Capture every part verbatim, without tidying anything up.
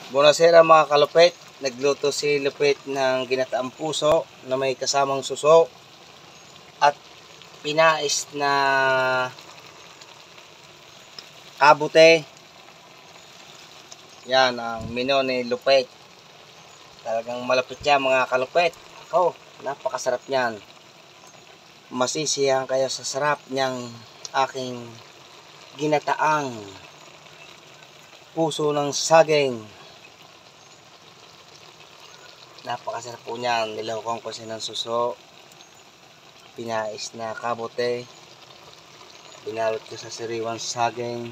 Buonasera mga kalupit. Nagluto si Lupit ng ginataang puso na may kasamang suso at pinais na kabute. Yan ang menu ni Lupit. Talagang malapit yan mga kalupit. Oh, napakasarap niyan. Masisiyahan kayo sa sarap niyang aking ginataang puso ng saging. Napakasarap po niyan. Nilahukan ko siya ng suso, pinais na kabote, binalot ko sa sariwang saging,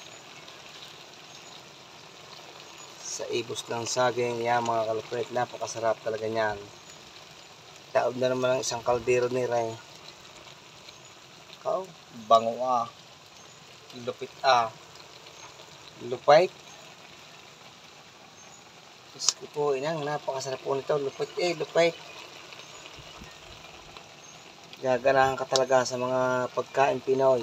sa ibos ng saging. Yan mga kalupit, napakasarap talaga niyan. Taob na naman ang isang kaldero ni Ray. Oh, bango ah. Lupit ah. Lupit. Diyos ko po, inang, napakasarap po nito. Lupit eh, lupit. Gaganahan ka talaga sa mga pagkain Pinoy.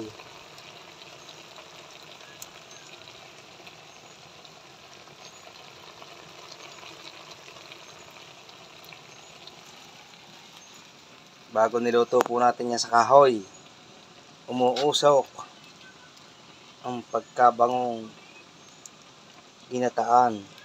Bago niluto po natin yan sa kahoy, umuusok ang pagkabangong ginataan.